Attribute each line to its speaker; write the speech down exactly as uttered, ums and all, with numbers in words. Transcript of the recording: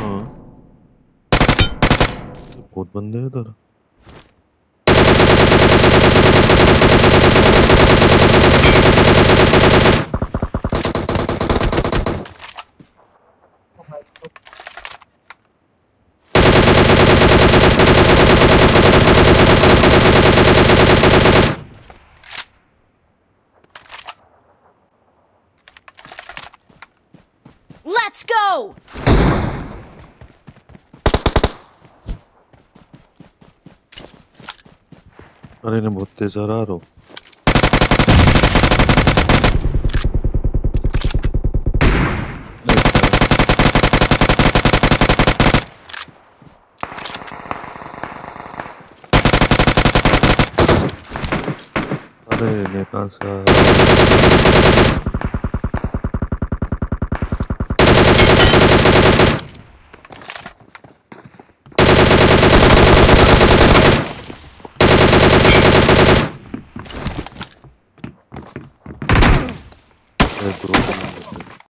Speaker 1: हाँ। बहुत बंदे हैं इधर।
Speaker 2: Let's go!
Speaker 1: अरे ने बहुत तेज आ रहा रो। अरे ने कहाँ से आया?